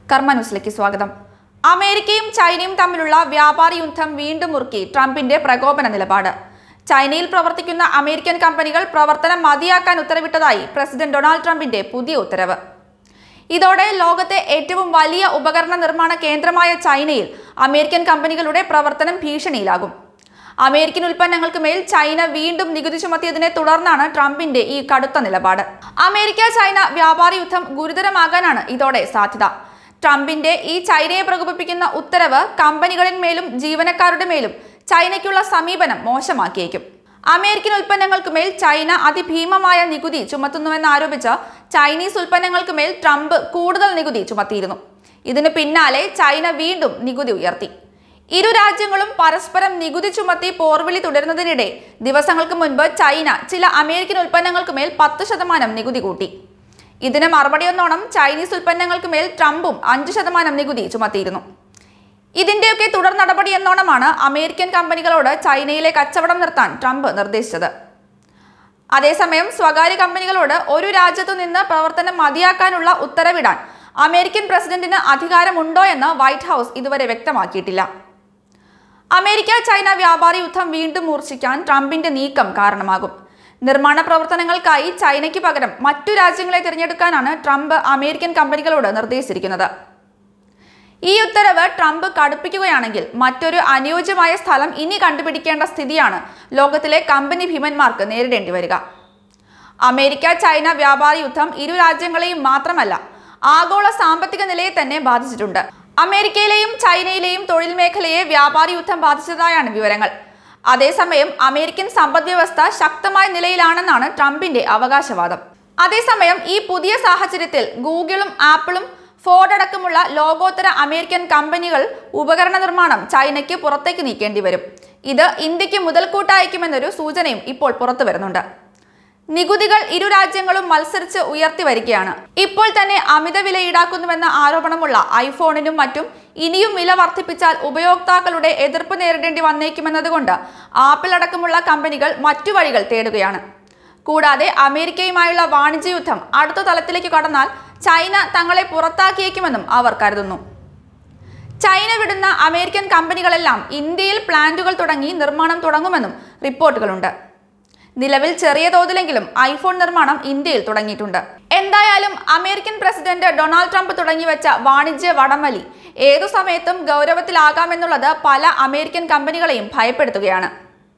കർമാന്യൂസിലേക്ക് സ്വാഗതം. അമേരിക്കയും ചൈനയും തമ്മിലുള്ള വ്യാപാര യുദ്ധം വീണ്ടും മുറുക്കി ട്രംപിന്റെ പ്രകോപന നിലപാട്. ചൈനയിൽ പ്രവർത്തിക്കുന്ന അമേരിക്കൻ കമ്പനികൾ പ്രവർത്തനം മതിയാക്കാൻ ഉത്തരവിട്ടതായി പ്രസിഡന്റ് ഡൊണാൾഡ് ട്രംപിന്റെ പുതിയ ഉത്തരവ്. ഇതോടെ ലോകത്തെ ഏറ്റവും വലിയ ഉപകരണ നിർമ്മാണ കേന്ദ്രമായ ചൈനയിൽ അമേരിക്കൻ കമ്പനികളുടെ പ്രവർത്തനം ഭീഷണിയിലാകും. അമേരിക്കൻ ഉൽപ്പന്നങ്ങൾക്ക് മേൽ ചൈന വീണ്ടും നികുതി ചുമത്തിയതിനെ തുടർന്നാണ് ട്രംപിന്റെ ഈ കടുത്ത നിലപാട്. അമേരിക്ക ചൈന വ്യാപാര യുദ്ധം ഗുരുതരമാകാനാണ് ഇതോടെ സാധ്യത. ട്രംപിന്റെ ഈ ചൈനയെ പ്രകോപിപ്പിക്കുന്ന ഉത്തരവ് കമ്പനികളിന്മേലും ജീവനക്കാരുടെ മേലും ചൈനയ്ക്കുള്ള സമീപനം മോശമാക്കിയേക്കും. അമേരിക്കൻ ഉൽപ്പന്നങ്ങൾക്ക് മേൽ ചൈന അതിഭീമമായ നികുതി ചുമത്തുന്നുവെന്നാരോപിച്ച് ചൈനീസ് ഉൽപ്പന്നങ്ങൾക്ക് മേൽ ട്രംപ് കൂടുതൽ നികുതി ചുമത്തിയിരുന്നു. ഇതിനു പിന്നാലെ ചൈന വീണ്ടും നികുതി ഉയർത്തി. ഇരു രാജ്യങ്ങളും പരസ്പരം നികുതി ചുമത്തി പോർവിളി തുടരുന്നതിനിടെ ദിവസങ്ങൾക്ക് മുൻപ് ചൈന ചില അമേരിക്കൻ ഉൽപ്പന്നങ്ങൾക്ക് മേൽ 10% നികുതി കൂട്ടി. ഇതിന് മറുപടിയെന്നോണം ചൈനീസ് ഉൽപ്പന്നങ്ങൾക്ക് മേൽ ട്രംപും 5% നികുതി ചുമത്തിയിരുന്നു. ഇതിന്റെയൊക്കെ തുടർ നടപടി എന്നോണമാണ് അമേരിക്കൻ കമ്പനികളോട് ചൈനയിലെ കച്ചവടം നിർത്താൻ ട്രംപ് നിർദ്ദേശിച്ചത്. അതേസമയം സ്വകാര്യ കമ്പനികളോട് ഒരു രാജ്യത്തു നിന്ന് പ്രവർത്തനം മതിയാക്കാനുള്ള ഉത്തരവിടാൻ അമേരിക്കൻ പ്രസിഡന്റിന് അധികാരമുണ്ടോ എന്ന് വൈറ്റ് ഹൗസ് ഇതുവരെ വ്യക്തമാക്കിയിട്ടില്ല. അമേരിക്ക ചൈന വ്യാപാര യുദ്ധം വീണ്ടും മൂർച്ഛിക്കാൻ ട്രംപിന്റെ നീക്കം കാരണമാകും. നിർമ്മാണ പ്രവർത്തനങ്ങൾക്കായി ചൈനയ്ക്ക് പകരം മറ്റു രാജ്യങ്ങളെ തിരഞ്ഞെടുക്കാനാണ് ട്രംപ് അമേരിക്കൻ കമ്പനികളോട് നിർദ്ദേശിച്ചിരിക്കുന്നത്. ഈ ഉത്തരവ് ട്രംപ് കടുപ്പിക്കുകയാണെങ്കിൽ മറ്റൊരു അനുയോജ്യമായ സ്ഥലം ഇനി കണ്ടുപിടിക്കേണ്ട സ്ഥിതിയാണ് ലോകത്തിലെ കമ്പനി ഭീമന്മാർക്ക് നേരിടേണ്ടി വരിക. അമേരിക്ക ചൈന വ്യാപാര യുദ്ധം ഇരു രാജ്യങ്ങളെയും മാത്രമല്ല ആഗോള സാമ്പത്തിക നിലയെ തന്നെ ബാധിച്ചിട്ടുണ്ട്. അമേരിക്കയിലെയും ചൈനയിലെയും തൊഴിൽ മേഖലയെ വ്യാപാര യുദ്ധം ബാധിച്ചതായാണ് വിവരങ്ങൾ. അതേസമയം അമേരിക്കൻ സമ്പദ് വ്യവസ്ഥ ശക്തമായ നിലയിലാണെന്നാണ് ട്രംപിന്റെ അവകാശവാദം. അതേസമയം ഈ പുതിയ സാഹചര്യത്തിൽ ഗൂഗിളും ആപ്പിളും ഫോർഡ് അടക്കമുള്ള ലോകോത്തര അമേരിക്കൻ കമ്പനികൾ ഉപകരണ നിർമ്മാണം ചൈനയ്ക്ക് പുറത്തേക്ക് നീക്കേണ്ടി വരും. ഇത് ഇന്ത്യക്ക് മുതൽക്കൂട്ടായിരിക്കുമെന്നൊരു സൂചനയും ഇപ്പോൾ പുറത്തു വരുന്നുണ്ട്. നികുതികൾ ഇരു രാജ്യങ്ങളും മത്സരിച്ച് ഉയർത്തി വരികയാണ്. ഇപ്പോൾ തന്നെ അമിത വില ഈടാക്കുന്നുവെന്ന ആരോപണമുള്ള ഐഫോണിനും മറ്റും ഇനിയും വില വർദ്ധിപ്പിച്ചാൽ ഉപയോക്താക്കളുടെ എതിർപ്പ് നേരിടേണ്ടി വന്നേക്കുമെന്നതുകൊണ്ട് ആപ്പിൾ അടക്കമുള്ള കമ്പനികൾ മറ്റു വഴികൾ തേടുകയാണ്. കൂടാതെ അമേരിക്കയുമായുള്ള വാണിജ്യ യുദ്ധം അടുത്ത തലത്തിലേക്ക് കടന്നാൽ ചൈന തങ്ങളെ പുറത്താക്കിയേക്കുമെന്നും അവർ കരുതുന്നു. ചൈന വിടുന്ന അമേരിക്കൻ കമ്പനികളെല്ലാം ഇന്ത്യയിൽ പ്ലാന്റുകൾ തുടങ്ങി നിർമ്മാണം തുടങ്ങുമെന്നും റിപ്പോർട്ടുകളുണ്ട്. നിലവിൽ ചെറിയ തോതിലെങ്കിലും ഐഫോൺ നിർമ്മാണം ഇന്ത്യയിൽ തുടങ്ങിയിട്ടുണ്ട്. എന്തായാലും അമേരിക്കൻ പ്രസിഡന്റ് ഡൊണാൾഡ് ട്രംപ് തുടങ്ങിവെച്ച വാണിജ്യ വടംവലി ഏതു സമയത്തും ഗൗരവത്തിലാകാമെന്നുള്ളത് പല അമേരിക്കൻ കമ്പനികളെയും ഭയപ്പെടുത്തുകയാണ്.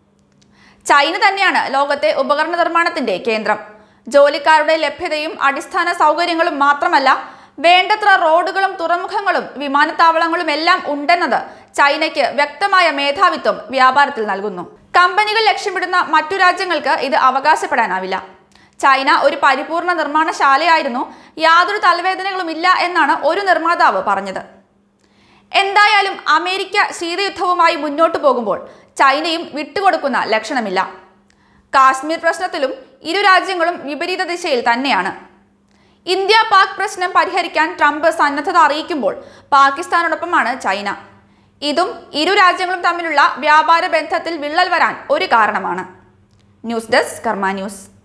ചൈന തന്നെയാണ് ലോകത്തെ ഉപകരണ നിർമ്മാണത്തിന്റെ കേന്ദ്രം. ജോലിക്കാരുടെ ലഭ്യതയും അടിസ്ഥാന സൗകര്യങ്ങളും മാത്രമല്ല, വേണ്ടത്ര റോഡുകളും തുറമുഖങ്ങളും വിമാനത്താവളങ്ങളും എല്ലാം ഉണ്ടെന്നത് ചൈനയ്ക്ക് വ്യക്തമായ മേധാവിത്വം വ്യാപാരത്തിൽ നൽകുന്നു. കമ്പനികൾ ലക്ഷ്യമിടുന്ന മറ്റു രാജ്യങ്ങൾക്ക് ഇത് അവകാശപ്പെടാനാവില്ല. ചൈന ഒരു പരിപൂർണ നിർമ്മാണശാലയായിരുന്നു, യാതൊരു തലവേദനകളും ഇല്ല എന്നാണ് ഒരു നിർമ്മാതാവ് പറഞ്ഞത്. എന്തായാലും അമേരിക്ക ശീതയുദ്ധവുമായി മുന്നോട്ടു പോകുമ്പോൾ ചൈനയും വിട്ടുകൊടുക്കുന്ന ലക്ഷണമില്ല. കാശ്മീർ പ്രശ്നത്തിലും ഇരു രാജ്യങ്ങളും വിപരീത ദിശയിൽ തന്നെയാണ്. ഇന്ത്യ പാക് പ്രശ്നം പരിഹരിക്കാൻ ട്രംപ് സന്നദ്ധത അറിയിക്കുമ്പോൾ പാകിസ്ഥാനോടൊപ്പമാണ് ചൈന. ഇതും ഇരു രാജ്യങ്ങളും തമ്മിലുള്ള വ്യാപാര ബന്ധത്തിൽ വിള്ളൽ വരാൻ ഒരു കാരണമാണ്. News desk Karma News.